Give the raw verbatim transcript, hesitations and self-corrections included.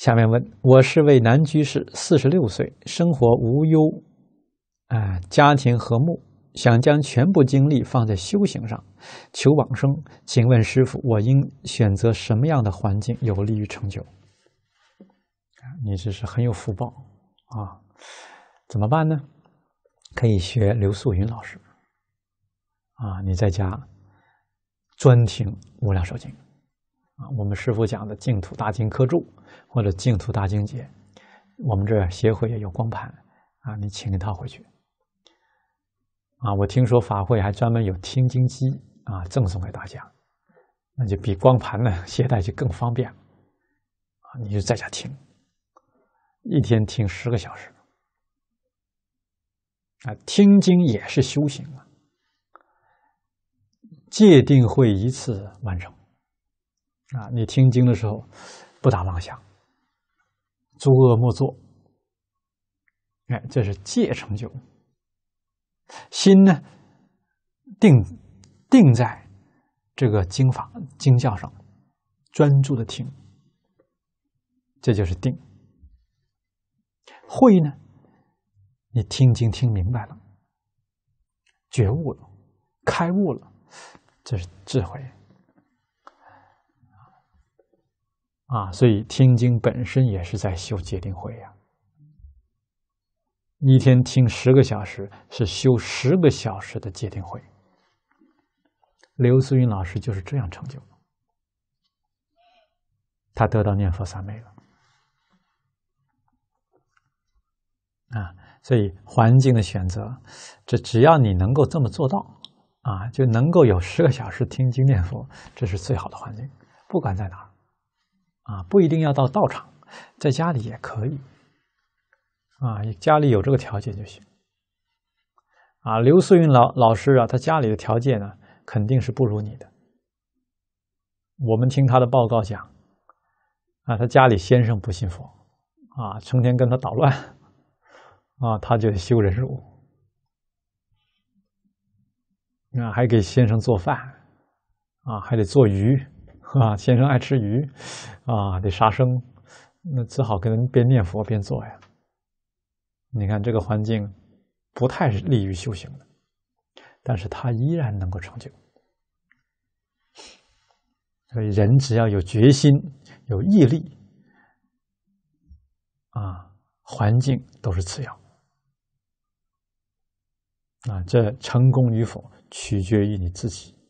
下面问：我是位男居士，四十六岁，生活无忧，啊、呃，家庭和睦，想将全部精力放在修行上，求往生。请问师父，我应选择什么样的环境有利于成就？你这是很有福报啊！怎么办呢？可以学刘素云老师啊，你在家专听《无量寿经》啊，我们师父讲的净土大经科注或者净土大经解，我们这协会也有光盘啊，你请一套回去啊。我听说法会还专门有听经机啊，赠送给大家，那就比光盘呢携带就更方便啊。你就在家听，一天听十个小时啊，听经也是修行啊。戒定慧一次完成啊！你听经的时候不打妄想，诸恶莫作，哎，这是戒成就。心呢定定在这个经法经教上，专注的听，这就是定。慧呢，你听经听明白了，觉悟了，开悟了，这是智慧啊！所以听经本身也是在修戒定慧呀。一天听十个小时，是修十个小时的戒定慧。刘素云老师就是这样成就的，他得到念佛三昧了啊！所以环境的选择，这只要你能够这么做到啊，就能够有十个小时听经念佛，这是最好的环境。不管在哪儿啊，不一定要到道场，在家里也可以啊，家里有这个条件就行啊。刘素云老老师啊，他家里的条件呢，肯定是不如你的。我们听他的报告讲啊，他家里先生不信佛啊，成天跟他捣乱啊，他就得修忍辱啊，还给先生做饭啊，还得做鱼啊，先生爱吃鱼啊，得杀生，那只好跟人边念佛边做呀。你看这个环境不太利于修行的，但是他依然能够成就。所以人只要有决心、有毅力啊，环境都是次要啊，这成功与否取决于你自己。